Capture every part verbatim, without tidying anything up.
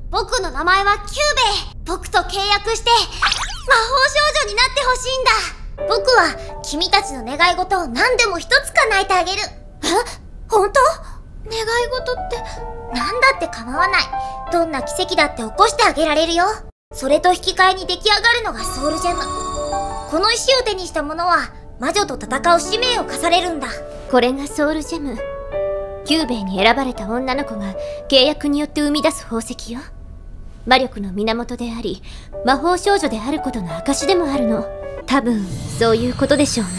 僕の名前はキューベイ。僕と契約して魔法少女になってほしいんだ。僕は君たちの願い事を何でも一つ叶えてあげる。え？本当？願い事って何だって構わない。どんな奇跡だって起こしてあげられるよ。それと引き換えに出来上がるのがソウルジェム。この石を手にした者は魔女と戦う使命を課されるんだ。 これがソウルジェム。キューベイに選ばれた女の子が契約によって生み出す宝石よ。魔力の源であり、魔法少女であることの証でもあるの。多分そういうことでしょう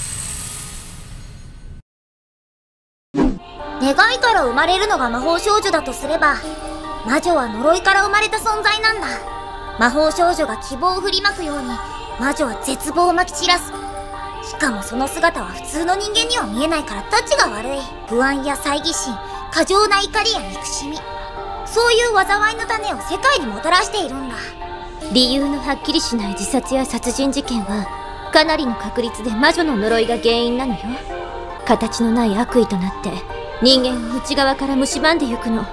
ね。 願いから生まれるのが魔法少女だとすれば、魔女は呪いから生まれた存在なんだ。魔法少女が希望を振りまくように魔女は絶望をまき散らす。しかもその姿は普通の人間には見えないからタチが悪い。不安や猜疑心、過剰な怒りや憎しみ、そういう災いの種を世界にもたらしているんだ。 理由のはっきりしない自殺や殺人事件はかなりの確率で魔女の呪いが原因なのよ。形のない悪意となって人間を内側から蝕んでゆくの。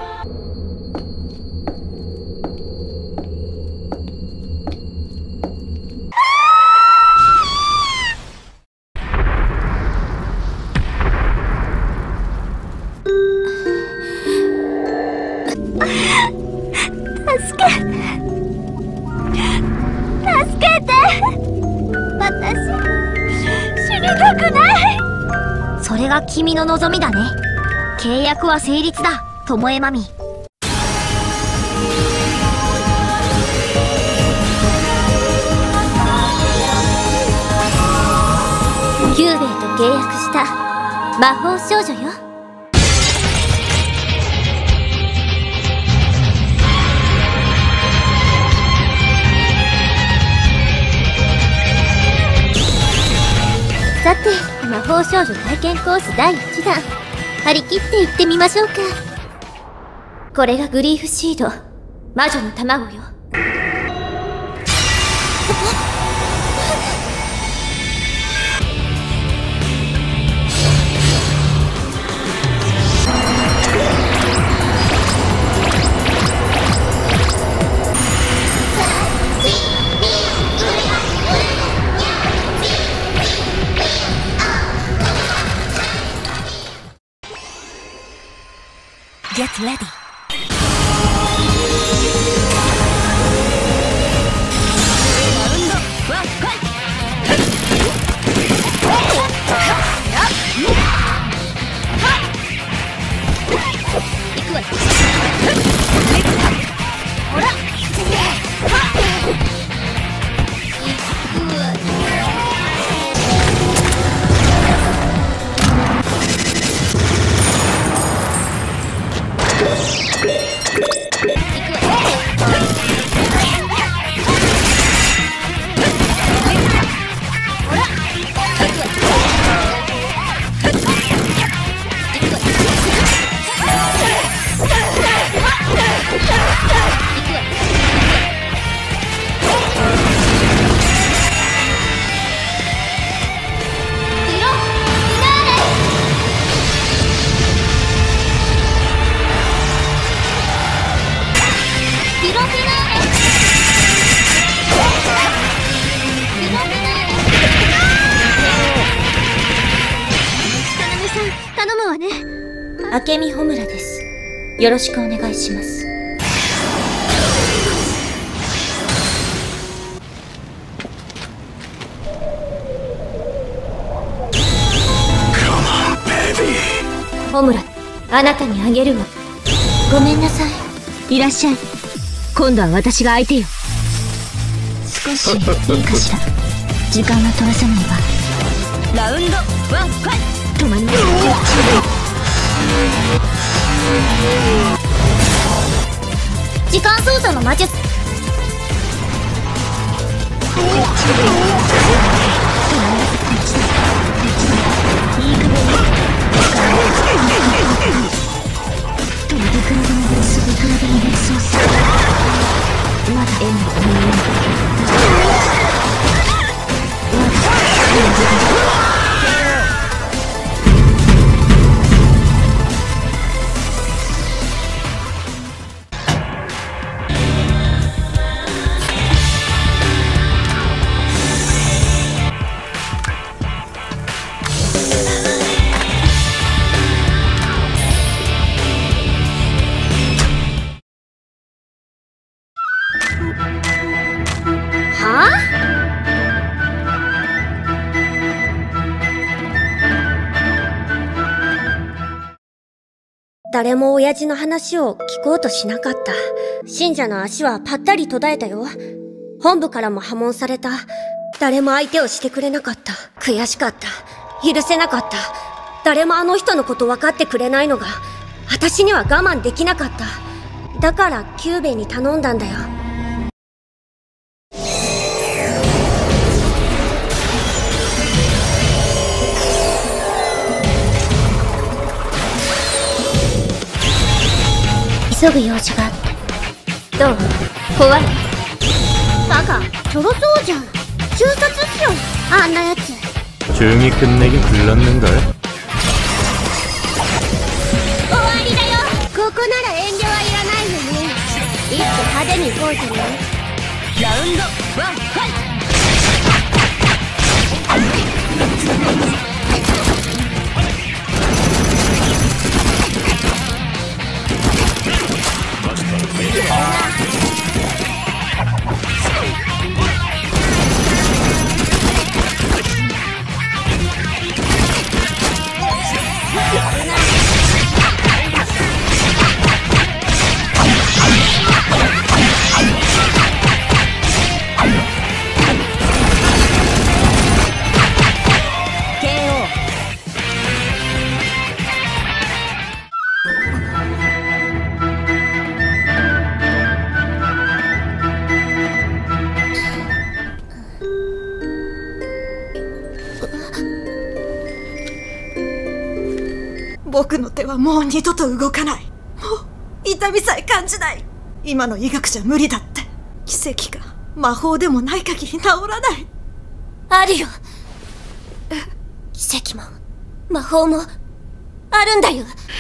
助けて。助けて。私、死にたくない。それが君の望みだね。契約は成立だ、トモエマミ。 キューベイと契約した魔法少女よ。さて、魔法少女体験コースだいいちだん、張り切って行ってみましょうか。これがグリーフシード、魔女の卵よ。 Get ready. 明美穂村です。よろしくお願いします。穂村、あなたにあげるわ。ごめんなさい。いらっしゃい。今度は私が相手よ。少しいいかしら。時間は取らせないわ。ラウンドワンファイト。止まりません。 時間操作の魔術。 誰も親父の話を聞こうとしなかった。信者の足はぱったり途絶えたよ。本部からも破門された。誰も相手をしてくれなかった。悔しかった。許せなかった。誰もあの人のこと分かってくれないのが、私には我慢できなかった。だからキューベに頼んだんだよ。 急ぐ用事があって。どう？怖い？バカ、ちょろそうじゃん。中殺っしょ、あんなやつ。 조용히 끝내긴 불렀는걸. 終わりだよ。ここなら遠慮はいらないよね。いっそ派手に行こうぜね。ラウンドワンファイト。 僕の手はもう二度と動かない。もう痛みさえ感じない。今の医学じゃ無理だって。奇跡か魔法でもない限り治らない。 あるよ。奇跡も魔法もあるんだよ。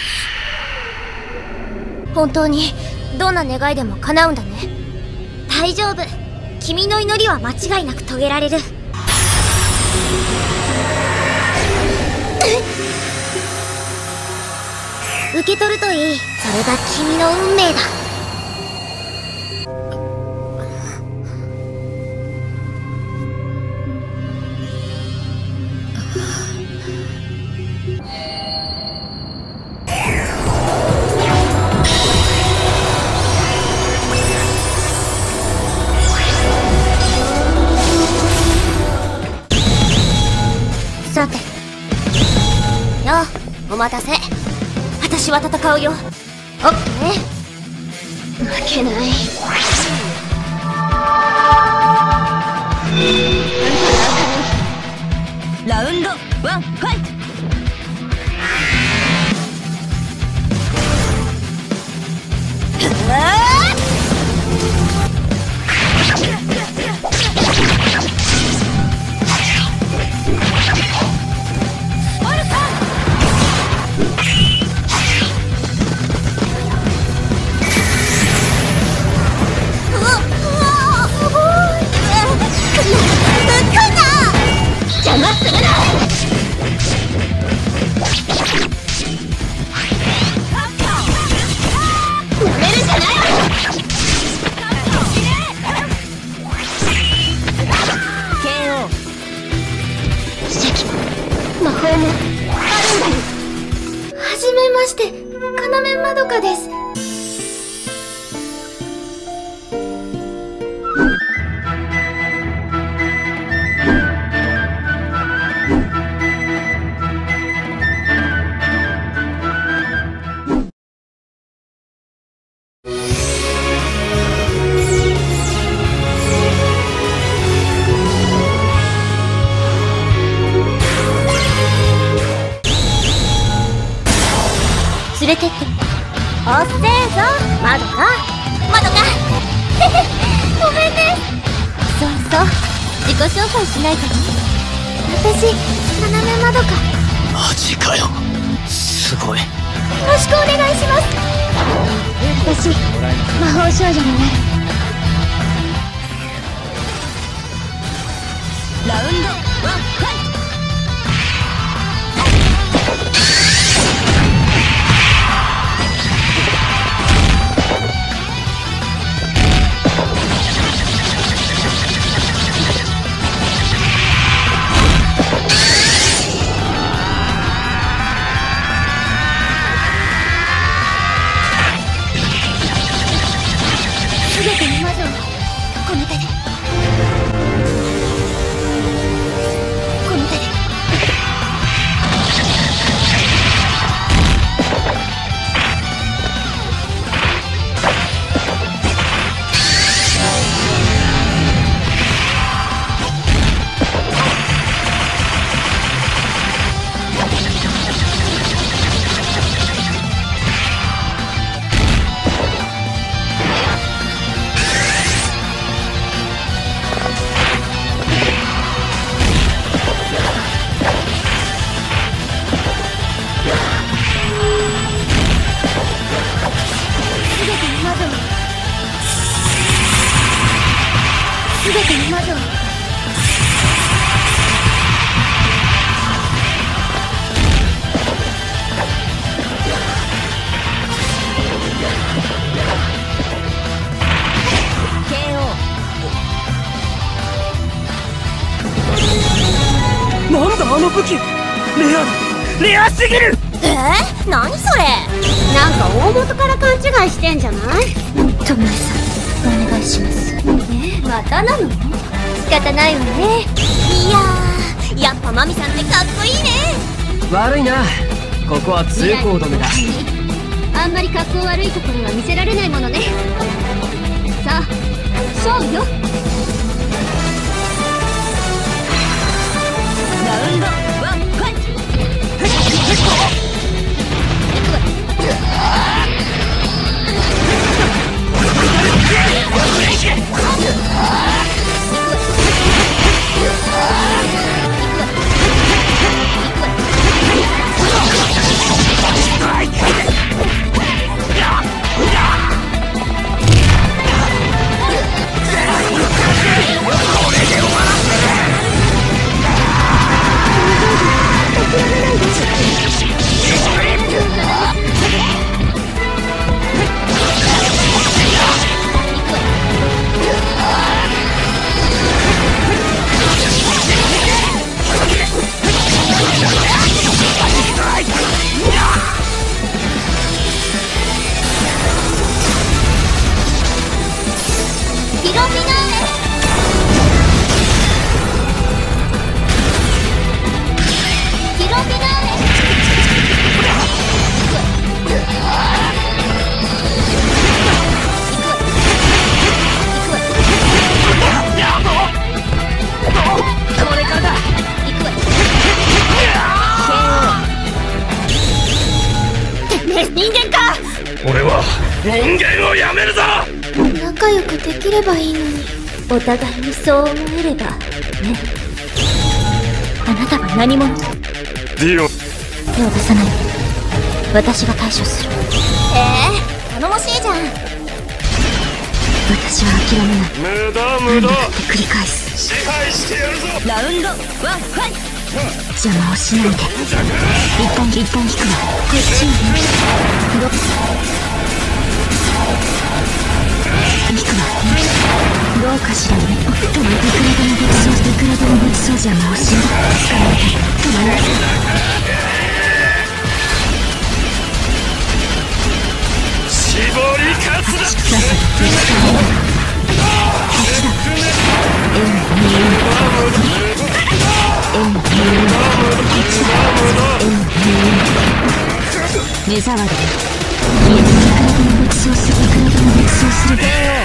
本当にどんな願いでも叶うんだね。大丈夫。君の祈りは間違いなく遂げられる。受け取るといい。それが君の運命だ。さて。よう、お待たせ。私は戦うよ。オッケー。負けない。ラウンドワンファイト。魔法もあるんだよ。はじめまして、要まどかです。連れてって。おっせーぞ、まどか。まどかごめんね。そうそう、自己紹介しないとね。私、要まどか。 マジかよ、すごい。よろしくお願いします。私、魔法少女になる。ラウンドワンファイト。 魔女。 なんだあの武器、レアだ、レアすぎる。 えー、何それ。 なんか大元から勘違いしてんじゃない？ トモエさん、お願いします。 え、またなの？仕方ないわね。いやー、やっぱマミさんってかっこいいね。 悪いな、ここは通行止めだ。 あんまり格好悪いところは見せられないものね。さあ、勝負よ。ラウンドワンファイト。 俺は人間をやめるぞ。 仲良くできればいいのに。 お互いにそう思えればね。あなたは何者？ ディオン、 手を出さないで。私が対処する。 えー、頼もしいじゃん。 私は諦めない。 無駄無駄。 繰り返す。 支配してやるぞ。 ラウンドワンファイト。邪魔をしないで。一旦一旦引くわ。こっちにね。どっ引くわ。どうかしらね。止まってくれたのごちそういくらでもごちそう邪魔をしない。捕まえて止まらない。 絞り勝つだ。 さっさとぶつかれない。こっちだ。えんにえんえんにえんこっちだ。えんにえん目障りで消えていくらでもごちそうする。いくらでもごちそうする。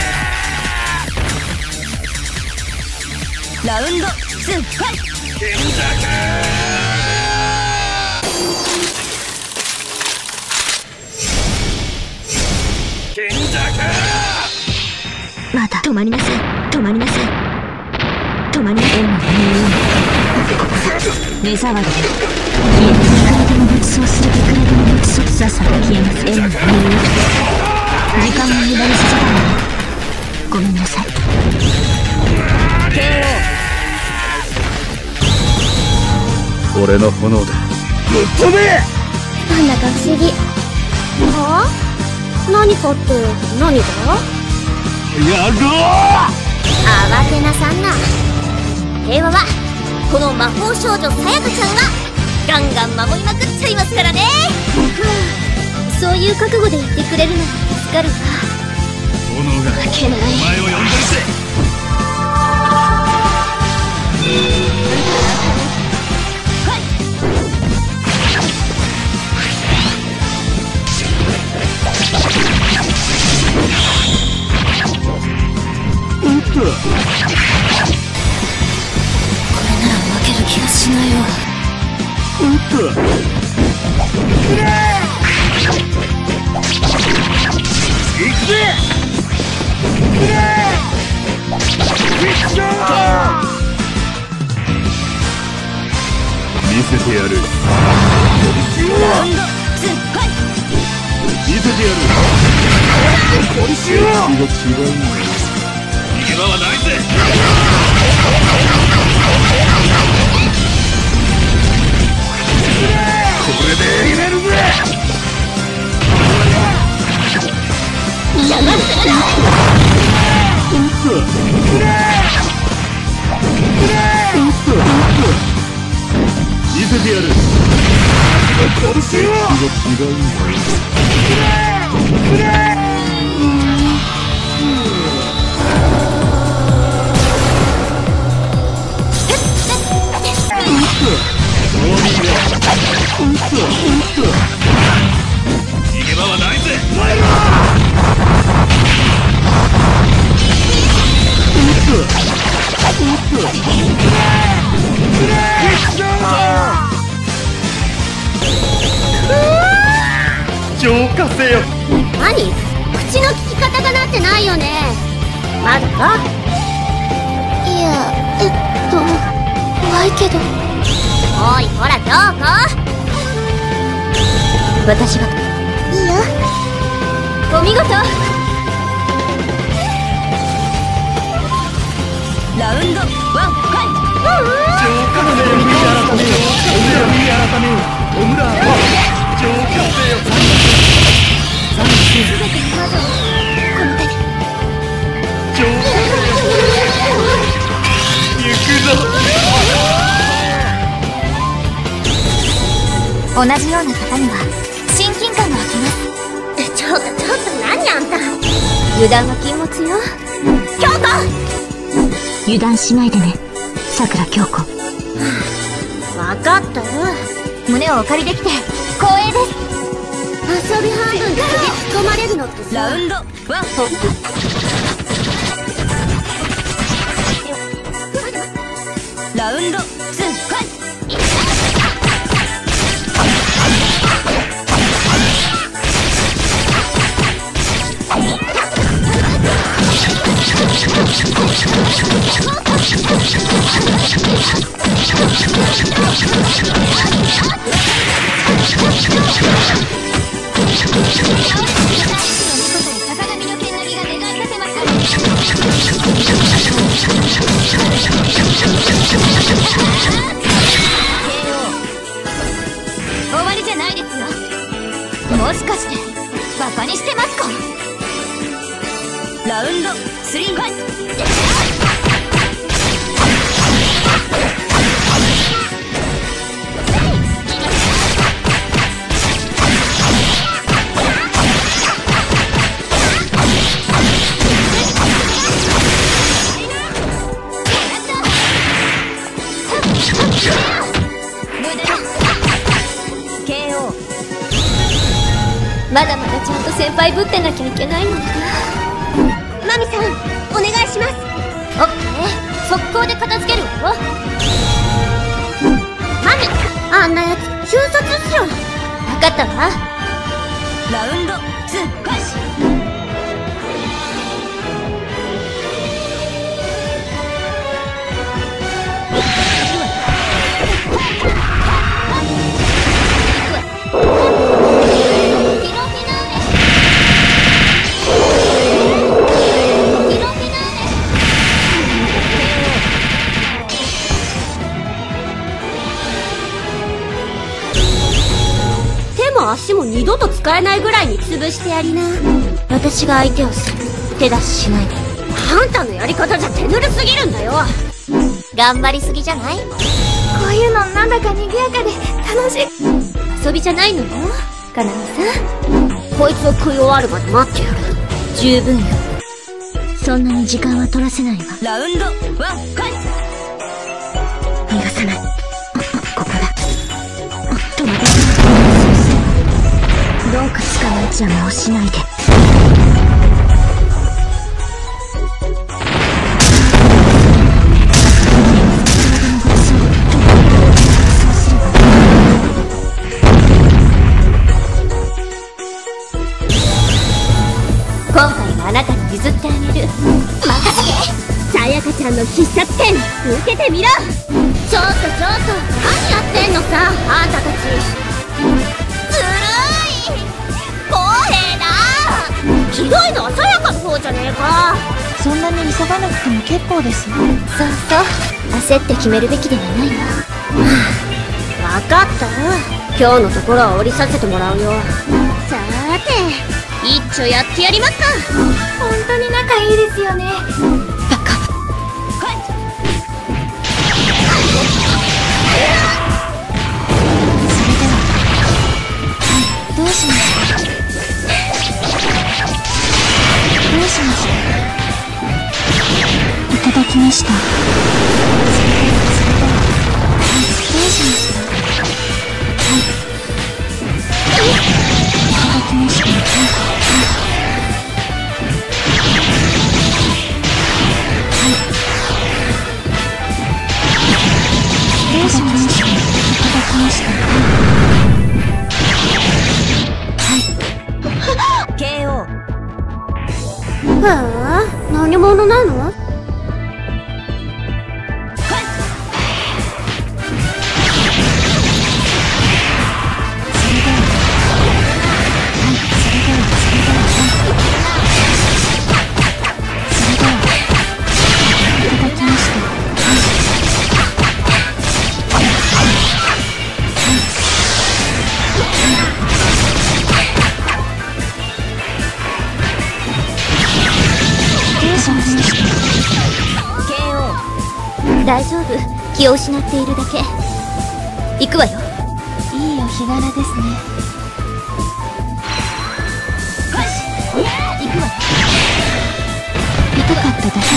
ラウンドツーファイト。まだ止まりなさい。止まりなさい。止まりなさい。目障りで消えていくらでもごちそうする。いくらでもごちそう。さっさと消えます。えんに時間を無駄にさせたわね。ごめんなさい。ケーオー。 俺の炎でぶっ飛べ。 なんだか不思議。はあ？何かって何が？ やろう。 慌てなさんな。平和はこの魔法少女さやかちゃんがガンガン守りまくっちゃいますからね。 そういう覚悟で言ってくれるなら助かるわ。 炎が負けない。 お前を呼んでるぜ。 これなら負ける気がしないわ。 行くぜ。見せてやる。 ラウンドツーファイト。 見せてやる。こっちが違うんだ。 げ場はないぜ。これで入れるぜ。 邪魔するな。 見せてやる。殺せよ。逃げ場はないぜ。浄化せよ。 何？口の利き方がなってないよね。まだか？いや、えっと怖いけど。おい、ほら、どこ？ 私が。 いいよ。 お見事。ラウンドワンファイト。 浄化せよ。改めよ。オムラ改めよ。オムラ浄化せよ。 全ての魔女をこの手で。 浄化せよ。行くぞ。 同じような方には親近感が湧きます。ちょっとちょっと何あんた。 油断は禁物よ。 京子。 油断しないでね、桜京子。 わかったよ。 胸をお借りできて光栄です。 遊び半分で首突っ込まれるのってさ。 ラウンドワンフォー。ラウンドツーファイト。終わりじゃないですよ。もしかしてバカにしてますか？ラウンドスリーファイト。まだまだちゃんと先輩ぶってなきゃいけないのか。 マミさん、お願いします。 オッケー、速攻で片付けるわよ。 マミ、あんなやつ中卒っしょ。 分かったわ。ラウンドツー開始。 足も二度と使えないぐらいに潰してやりな。 私が相手をする。手出ししないで。 あんたのやり方じゃ手ぬるすぎるんだよ。 頑張りすぎじゃない？こういうのなんだか賑やかで楽しい。 遊びじゃないのよ、かなみさん。 こいつを食い終わるまで待ってやる。 十分よ。そんなに時間は取らせないわ。ラウンドワンファイト。逃がさない。ここだ。おっと待て。どうか捕まえちゃもうしないで。今回はあなたに譲ってあげる。任せて。さやかちゃんの必殺剣受けてみろ。 ちょっとちょっと何やってんのさ、あんたたち。ずるい。公平だ。 ひどいのはさやかの方じゃねえか。 そんなに急がなくても結構です。 そうそう、焦って決めるべきではないわ。 わかったよ。今日のところは降りさせてもらうよ。 さーて、一丁やってやりますか。本当に仲いいですよね。バカ。 どうしましょう。どうしましょう。いただきました。それではそれでは、はい、どうしました。はい、いただきました。はい、はい、どうしました。いただきました。ケーオー。 へえ、何者なの？ 大丈夫、気を失っているだけ。行くわよ。 いいお日柄ですね。 よし、行くわよ。 痛かっただけです。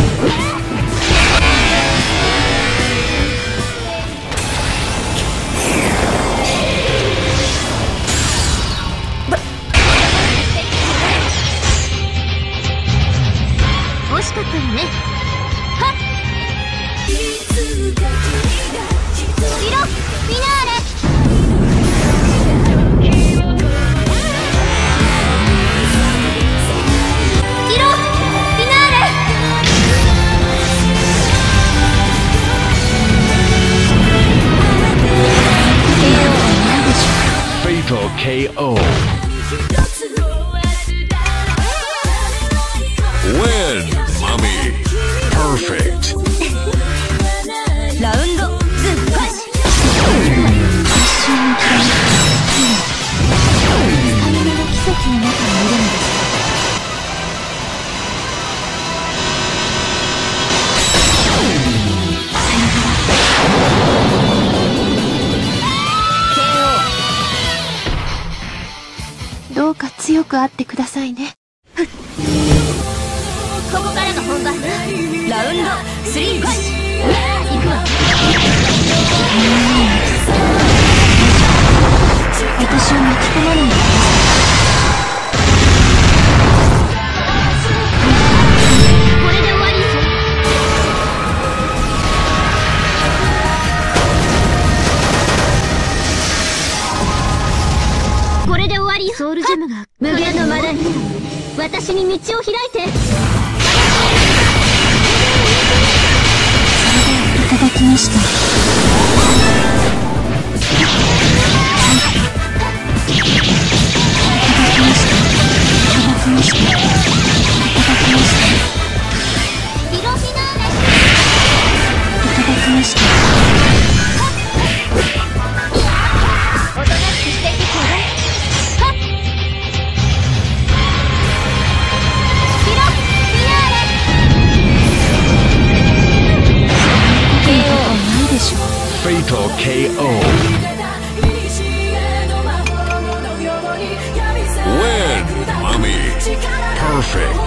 惜しかったわね。はっ、ジロ、フィナーレ。ジロ、フィナーレ。 Fatal ケーオー. Win, mommy. Perfect. ラウンドツー、ファイト。一瞬の光、スタミナの奇跡の中にいるのです。さよなら。ケーオー。どうか強くあってくださいね。 ここからが本番。 ラウンドスリー、ファイト。 行くわ。 私を巻き込まないでください。 これで終わり。これで終わり。 ソウルジェムが無限のまだに私に道を開いて。 いただきました。いただきました。いただきました。いただきました。 ヒロフィナーレ。 いただきました。 おとなしくしていてちょうだい。はっ、ヒロフィナーレ。 ケーオー ないでしょ。 Fatal ケーオー. Win, mommy. Perfect.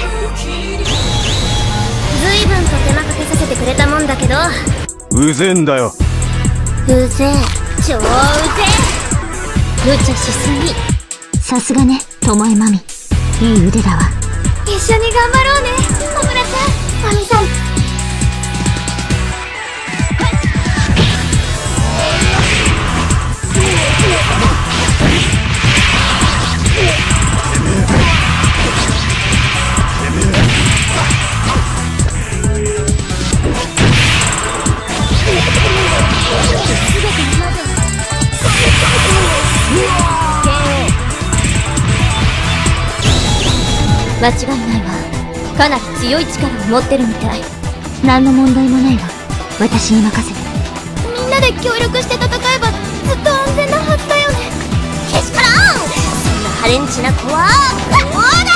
ずいぶんと手間かけさせてくれたもんだけど、 うぜんだよ。 うぜえ、超うぜえ。無茶しすぎ。 さすがね、ともえまみ。いい腕だわ。 一緒に頑張ろうね、小村ちゃん、まみさん。間違いないわ。 かなり強い力を持ってるみたい。何の問題もないわ。私に任せて。 みんなで協力して戦えばずっと安全なはずだよね。けしからん。そんなハレンチな子はこうだ。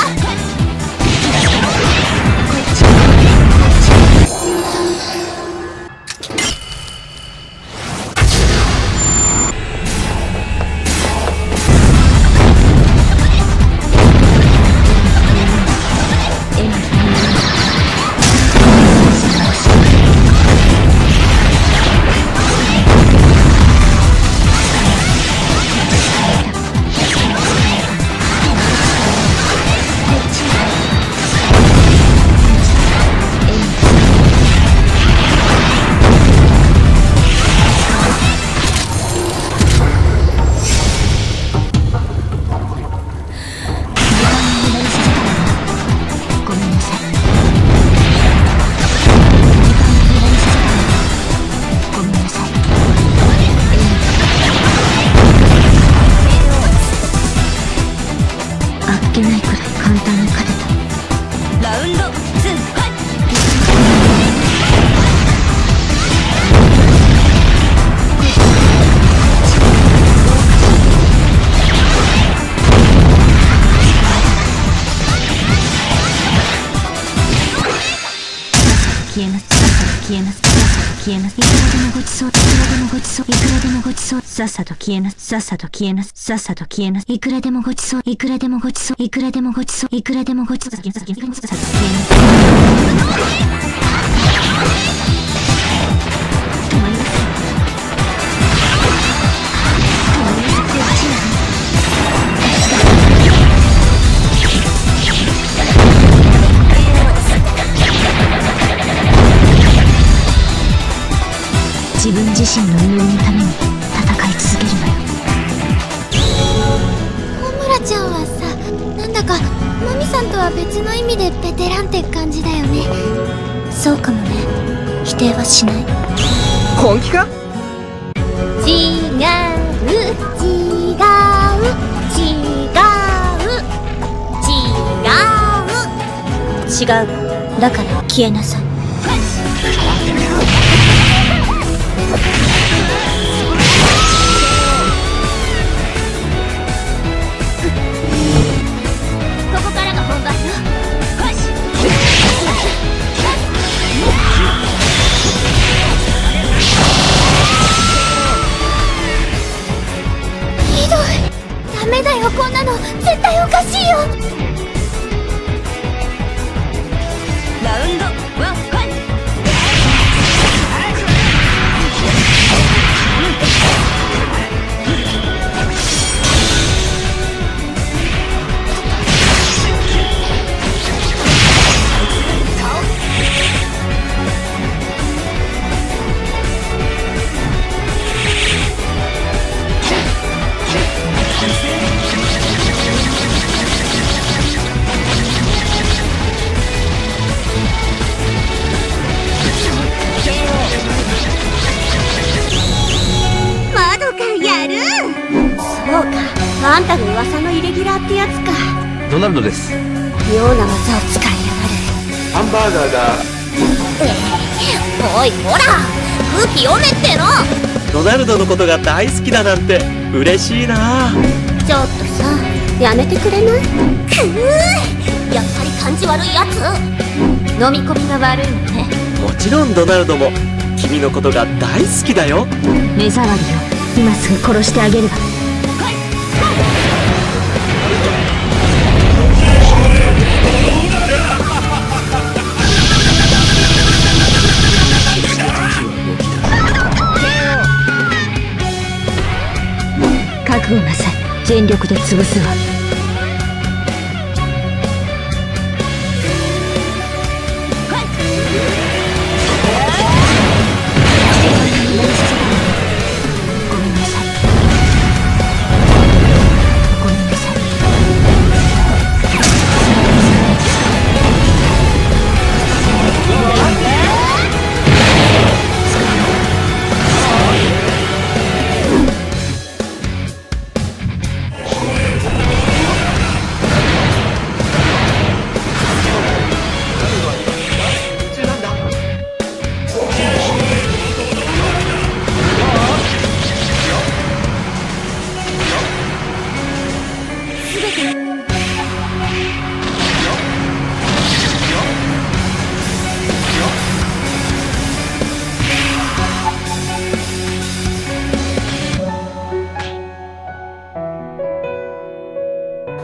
消えます。消えます。消えます。いくらでもごちそう。いくらでもごちそう。いくらでもごちそう。さっさと消えます。さっさと消えます。さっさと消えます。いくらでもごちそう。いくらでもごちそう。いくらでもごちそう。いくらでもごちそう。さっさと消えます。さっさと消えます。止まりません。止まりません。自分自身の祈りのために戦い続けるのよ。 ホムラちゃんはさ、なんだかマミさんとは別の意味でベテランって感じだよね。 そうかもね。否定はしない。 本気か？ 違う違う違う違う違う。だから消えなさい。 ここからが本番よ。ひどい。ダメだよ、こんなの絶対おかしいよ。 ラウンドワンファイト。 そうか、あんたが噂のイレギュラーってやつか。 ドナルドです。 妙な技を使いやがる。 ハンバーガーが。 おいほら、空気読めっての。 ドナルドのことが大好きだなんて嬉しいな。 ちょっとさ、やめてくれない？くー、やっぱり感じ悪いやつ。 飲み込みが悪いのね。 もちろんドナルドも君のことが大好きだよ。 目障りよ。今すぐ殺してあげるわ。覚悟なさい。全力で潰すわ。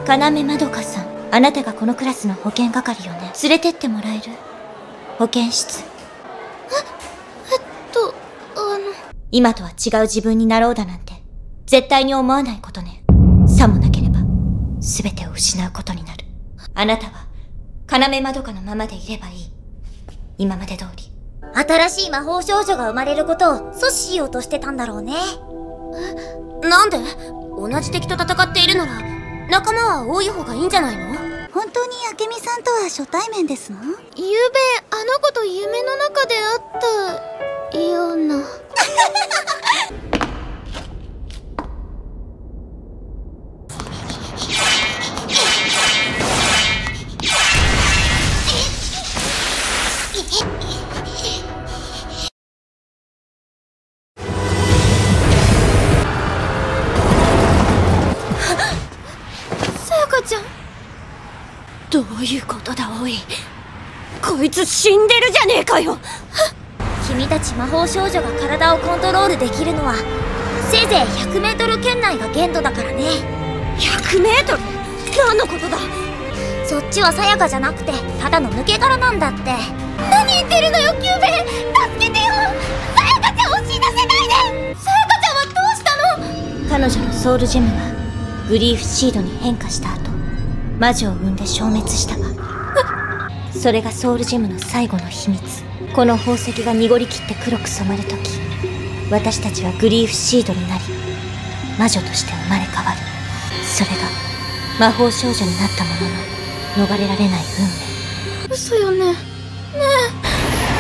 要まどかさん、あなたがこのクラスの保健係よね。連れてってもらえる？保健室。 え、えっと、あの。 今とは違う自分になろうだなんて、絶対に思わないことね。さもなければ、すべてを失うことになる。あなたは、要まどかのままでいればいい。今まで通り。 新しい魔法少女が生まれることを阻止しようとしてたんだろうね。え、なんで？同じ敵と戦っているなら、仲間は多い方がいいんじゃないの？ 本当に明美さんとは初対面ですの？ ゆうべ、あの子と夢の中で会ったような。 どういうことだ、おい。こいつ死んでるじゃねえかよ。 君たち魔法少女が体をコントロールできるのはせいぜいひゃくメートル圏内が限度だからね。 ひゃくメートル？何のことだ？ そっちはさやかじゃなくてただの抜け殻なんだって。何言ってるのよ、キューベ。助けてよ。さやかちゃんを死なせないで。さやかちゃんはどうしたの？ 彼女のソウルジェムはグリーフシードに変化した後、魔女を生んで消滅したわ。それがソウルジェムの最後の秘密。この宝石が濁りきって黒く染まるとき、私たちはグリーフシードになり、魔女として生まれ変わる。それが魔法少女になったものの逃れられない運命。 嘘よね。ねえ。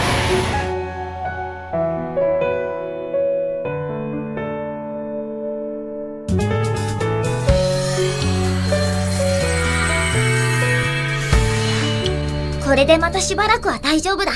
これでまたしばらくは大丈夫だ。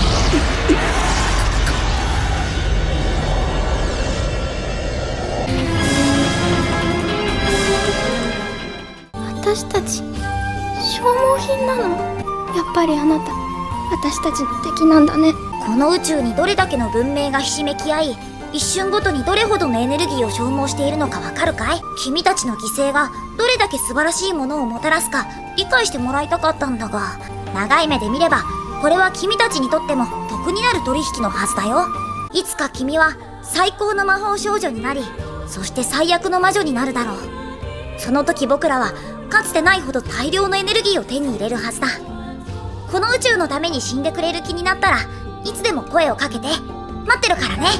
私たち消耗品なの？やっぱりあなた私たちの敵なんだね。 この宇宙にどれだけの文明がひしめき合い、一瞬ごとにどれほどのエネルギーを消耗しているのかわかるかい？君たちの犠牲がどれだけ素晴らしいものをもたらすか理解してもらいたかったんだが、長い目で見ればこれは君たちにとっても得になる取引のはずだよ。いつか君は最高の魔法少女になり、そして最悪の魔女になるだろう。その時僕らはかつてないほど大量のエネルギーを手に入れるはずだ。この宇宙のために死んでくれる気になったらいつでも声をかけて。待ってるからね。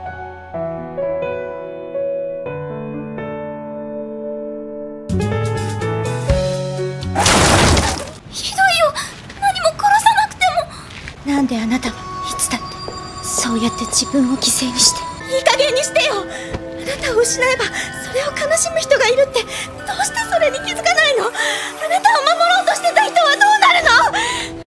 ひどいよ。何も殺さなくても。 なんであなたはいつだってそうやって自分を犠牲にして。 いい加減にしてよ。あなたを失えばそれを悲しむ人がいるって、どうしてそれに気づかないの？あなたを守ろうとしてた人はどうなるの？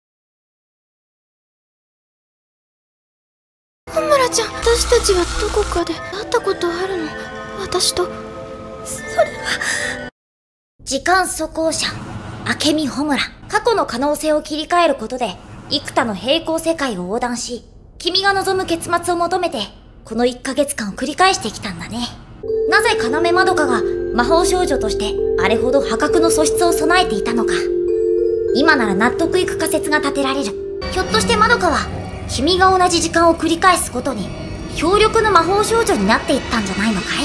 ホムラちゃん、私たちはどこかで会ったことあるの？私と。 それは時間速行者明美ホムラ。過去の可能性を切り替えることで幾多の平行世界を横断し、君が望む結末を求めてこのいっかげつかんを繰り返してきたんだね。なぜ要まどかが魔法少女としてあれほど破格の素質を備えていたのか、今なら納得いく仮説が立てられる。ひょっとしてまどかは君が同じ時間を繰り返すことに強力な魔法少女になっていったんじゃないのかい？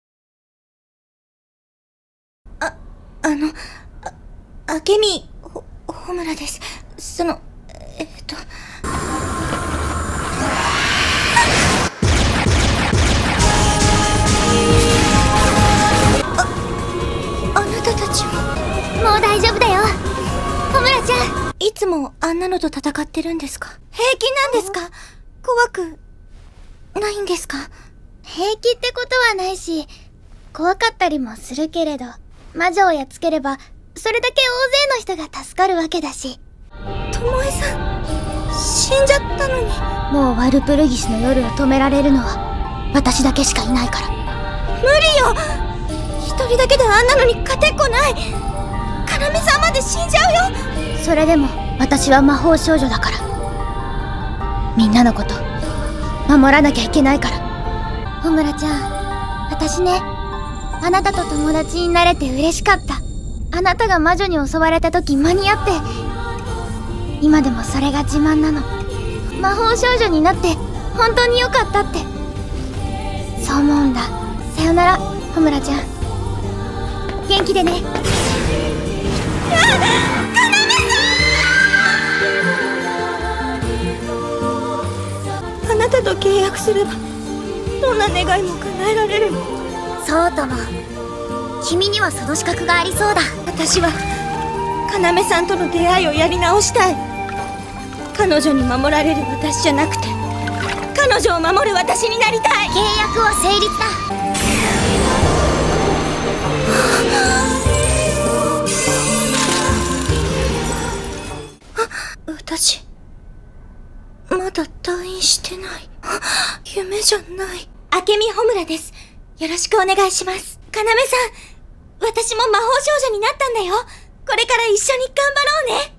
あ、あの、あ、明美ほ、ホムラです。その、えっと。あ、あなたたちは。 もう大丈夫だよ、ホムラちゃん。 いつもあんなのと戦ってるんですか？平気なんですか？怖くないんですか？ 平気ってことはないし、怖かったりもするけれど、魔女をやっつければそれだけ大勢の人が助かるわけだし。 ともえさん死んじゃったのに。 もうワルプルギスの夜を止められるのは私だけしかいないから。 無理よ。一人だけであんなのに勝てっこない。カナメさんまで死んじゃうよ。 それでも私は魔法少女だから、みんなのこと守らなきゃいけないから。ホムラちゃん、私ね、あなたと友達になれて嬉しかった。 あなたが魔女に襲われた時間に合って。今でもそれが自慢なの。魔法少女になって本当に良かったって。そう思うんだ。さよならホムラちゃん、元気でね。 あなたと契約すればどんな願いも叶えられる。 そうとも。君にはその資格がありそうだ。 私は要さんとの出会いをやり直したい。彼女に守られる私じゃなくて、彼女を守る私になりたい。 契約は成立だ。 私まだ退院してない。夢じゃない。明美ホムラです。よろしくお願いします。要さん、私も魔法少女になったんだよ。これから一緒に頑張ろうね。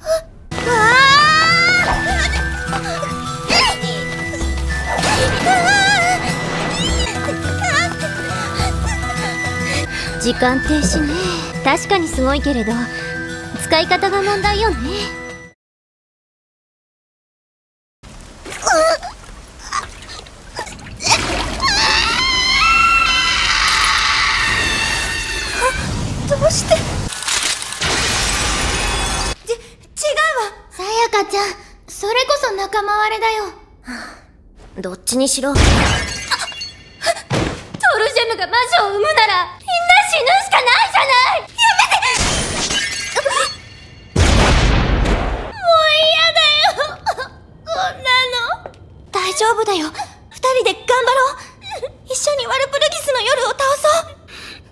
時間停止ね。確かにすごいけれど使い方が問題よね。 どうして。ち、違うわ。 さやかちゃん、それこそ仲間割れだよ。 どっちにしろトルジェムが魔女を産むならみんな死ぬしかないじゃない。やめて。もう嫌だよこんなの。大丈夫だよ。二人で頑張ろう。一緒にワルプルギスの夜を倒そう。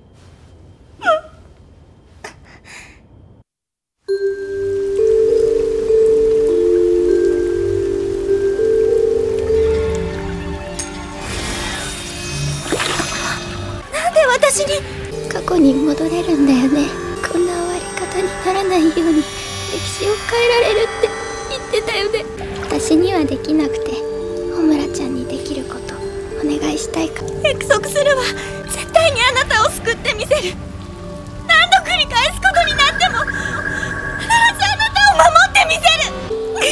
私に過去に戻れるんだよね。こんな終わり方にならないように歴史を変えられるって言ってたよね。私にはできなくて、ホムラちゃんにできることお願いしたいか。 約束するわ。絶対にあなたを救ってみせる。何度繰り返すことになっても必ずあなたを守ってみせる。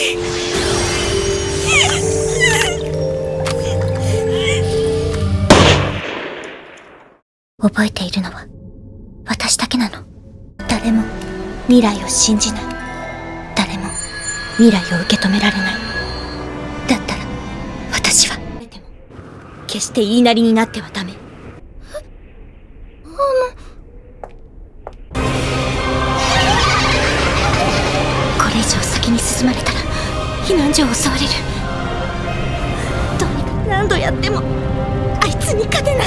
覚えているのは私だけなの。誰も未来を信じない。誰も未来を受け止められない。だったら私は決して言いなりになってはダメ。これ以上先に進まれたら避難所を襲われる。どうにか何度やってもあいつに勝てない。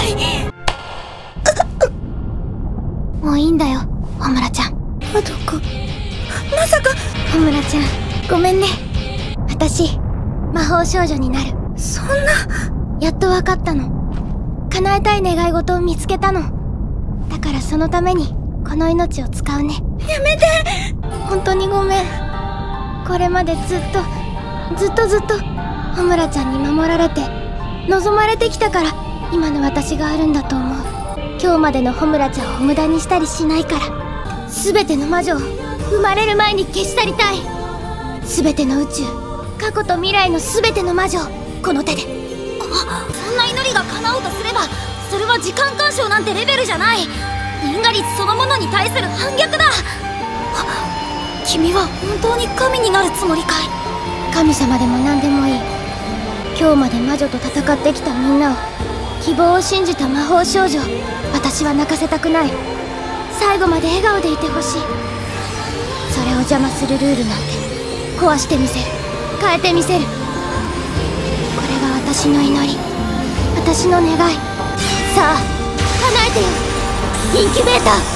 もういいんだよ、ホムラちゃん。 まどこ。まさか。 ホムラちゃん、ごめんね。私魔法少女になる。 そんな。 やっとわかったの。叶えたい願い事を見つけたの。だからそのためにこの命を使うね。 やめて。 本当にごめん。これまでずっとずっとずっとホムラちゃんに守られて望まれてきたから今の私があるんだと思う。今日までのホムラちゃんを無駄にしたりしないから。全ての魔女を生まれる前に消し去りたい。全ての宇宙、過去と未来の全ての魔女をこの手で。 そんな祈りが叶おうとすれば、それは時間干渉なんてレベルじゃない。因果率そのものに対する反逆だ。君は本当に神になるつもりかい。 神様でも何でもいい。今日まで魔女と戦ってきたみんなを、希望を信じた魔法少女を私は泣かせたくない。最後まで笑顔でいてほしい。それを邪魔するルールなんて壊してみせる。変えてみせる。これが私の祈り、私の願い。さあ叶えてよ、インキュベーター。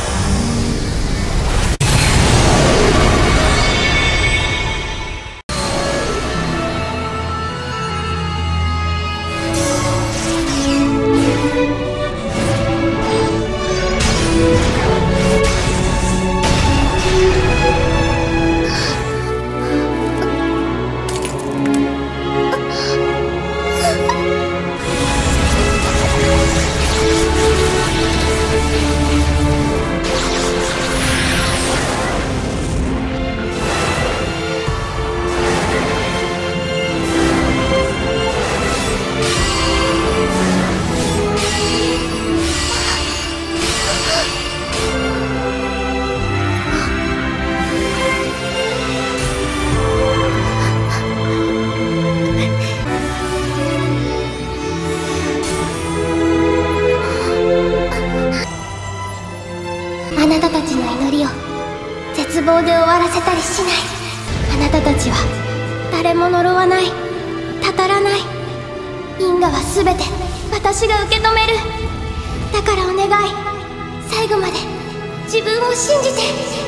望で終わらせたりしない。あなたたちは誰も呪わない、たたらない。因果は全て私が受け止める。だからお願い、最後まで自分を信じて。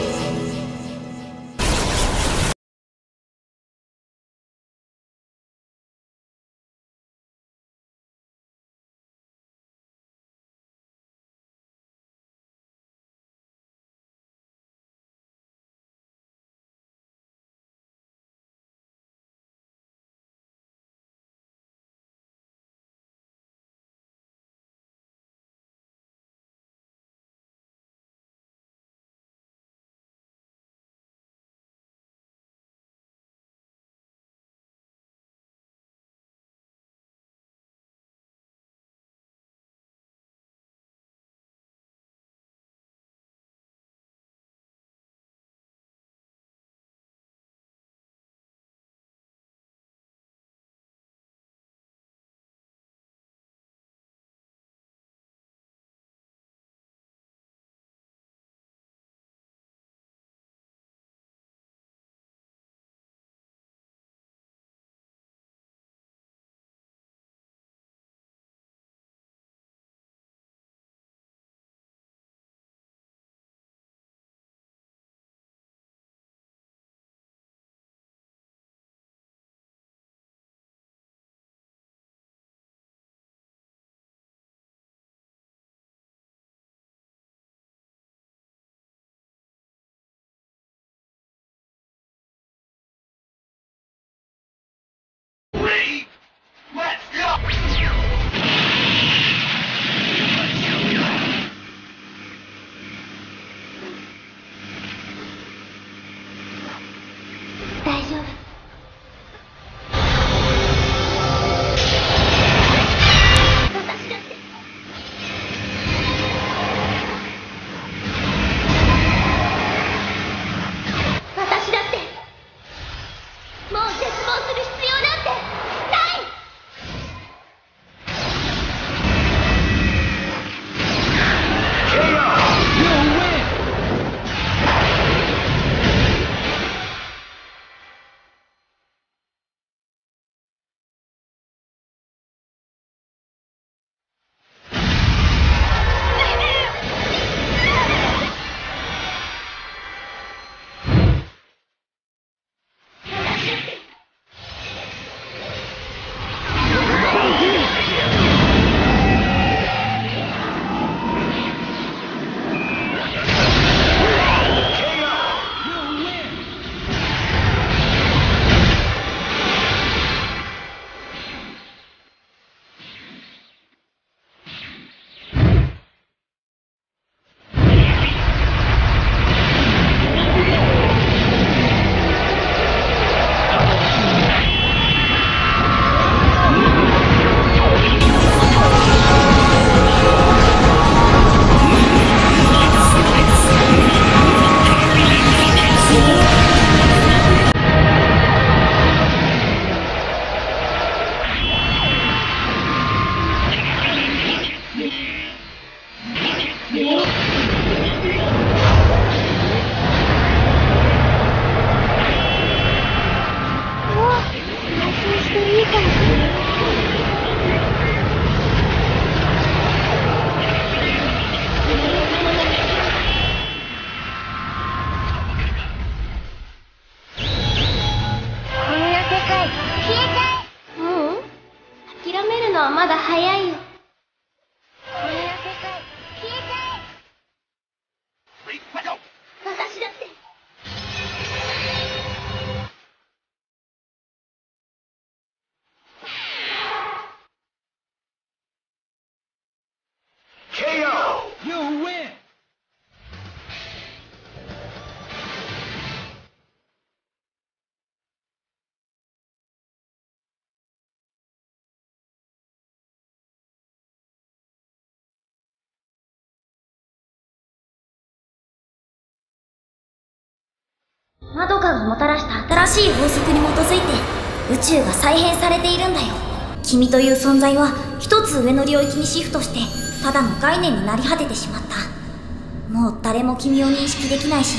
マドカがもたらした新しい法則に基づいて宇宙が再編されているんだよ。君という存在は一つ上の領域にシフトしてただの概念になり果ててしまった。もう誰も君を認識できないし、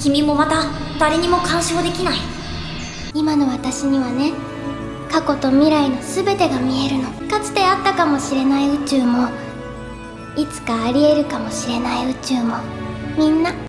君もまた誰にも干渉できない。 今の私にはね、過去と未来の全てが見えるの。かつてあったかもしれない宇宙も、いつかありえるかもしれない宇宙も、みんな